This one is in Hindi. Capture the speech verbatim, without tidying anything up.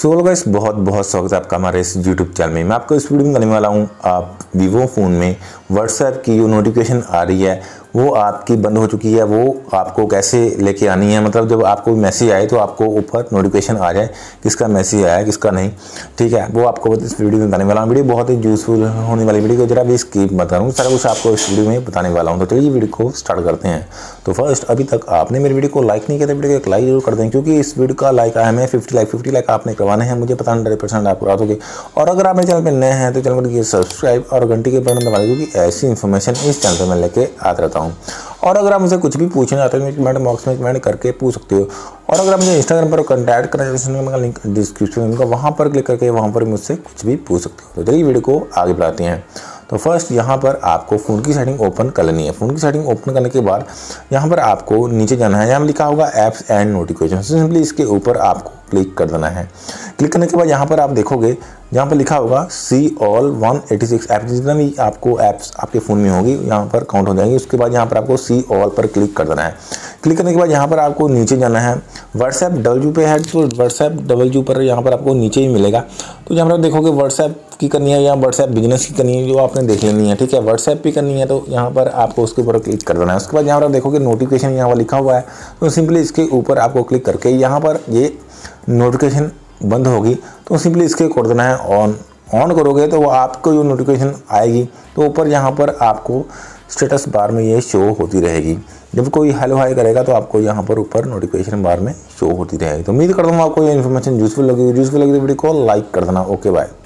सो हेलो गाइस, बहुत बहुत स्वागत है आपका हमारे इस यूट्यूब चैनल में। मैं आपको इस वीडियो में करने वाला हूँ आप वीवो फ़ोन में व्हाट्सएप की जो नोटिफिकेशन आ रही है वो आपकी बंद हो चुकी है, वो आपको कैसे लेके आनी है। मतलब जब आपको मैसेज आए तो आपको ऊपर नोटिफिकेशन आ जाए किसका मैसेज आया किसका नहीं, ठीक है। वो आपको इस वीडियो में बताने वाला हूँ। वीडियो बहुत ही यूजफुल होने वाली वीडियो को जरा भी स्किप मत करूँ, सारा कुछ आपको इस वीडियो में बताने वाला हूँ। तो चलिए वीडियो को स्टार्ट करते हैं। तो फर्स्ट, अभी तक आपने मेरी वीडियो को लाइक नहीं किया तो वीडियो को एक लाइक जरूर कर दें, क्योंकि इस वीडियो का लाइक आया है फिफ्टी लाइक फिफ्टी लाइक आपने करवाने हैं। मुझे पता हंड्रेड परसेंट आप करा दोगे। और अगर आप मेरे चैनल पर नए हैं तो चैनल को सब्सक्राइब और घंटी के बटन दबा दें, क्योंकि ऐसी इन्फॉर्मेशन इस चैनल पर मैं लेके आता रहता हूँ। और अगर आप मुझे कुछ भी पूछना चाहते हैं तो कमेंट बॉक्स में कमेंट करके पूछ सकते हो। और अगर आप मुझे इंस्टाग्राम पर कॉन्टैक्ट करना चाहते हैं, लिंक डिस्क्रिप्शन में, वहाँ पर क्लिक करके वहाँ पर मुझसे कुछ भी पूछ सकते हो। तो चलिए वीडियो को आगे बढ़ाते हैं। तो फर्स्ट यहाँ पर आपको फ़ोन की सेटिंग ओपन कर लेनी है। फ़ोन की सेटिंग ओपन करने के बाद यहाँ पर आपको नीचे जाना है, यहाँ लिखा होगा ऐप्स एंड नोटिफिकेशन। सिंपली इसके ऊपर आपको क्लिक कर देना है। क्लिक करने के बाद यहाँ पर आप देखोगे यहाँ पर लिखा होगा see all one eighty six app, जितना भी आपको ऐप्स आपके फ़ोन में होगी यहाँ पर काउंट हो जाएंगी। उसके बाद यहाँ पर आपको सी ऑल पर क्लिक कर देना है। क्लिक करने के बाद यहाँ पर आपको नीचे जाना है। व्हाट्सएप डब्ल्यू पे है तो व्हाट्सएप डब्ल्यू पर यहाँ पर आपको नीचे ही मिलेगा। तो यहाँ पर देखोगे व्हाट्सएप की करनी है या व्हाट्सएप बिजनेस की करनी है, जो आपने देख लेनी है, ठीक है। व्हाट्सएप भी करनी है तो यहाँ पर आपको उसके ऊपर क्लिक कर देना है। उसके बाद यहाँ पर देखोगे नोटिफिकेशन यहाँ पर लिखा हुआ है, तो सिंपली इसके ऊपर आपको क्लिक करके यहाँ पर ये नोटिफिकेशन बंद होगी तो सिंपली इसके कर देना है ऑन। ऑन करोगे तो वो आपको जो नोटिफिकेशन आएगी तो ऊपर यहाँ पर आपको स्टेटस बार में ये शो होती रहेगी। जब कोई हेलो हाई करेगा तो आपको यहाँ पर ऊपर नोटिफिकेशन बार में शो होती रहेगी। तो उम्मीद करता हूँ आपको ये इन्फॉर्मेशन यूजफुल लगी यूजफुल लगी तो वीडियो को लाइक कर देना। Okay bye.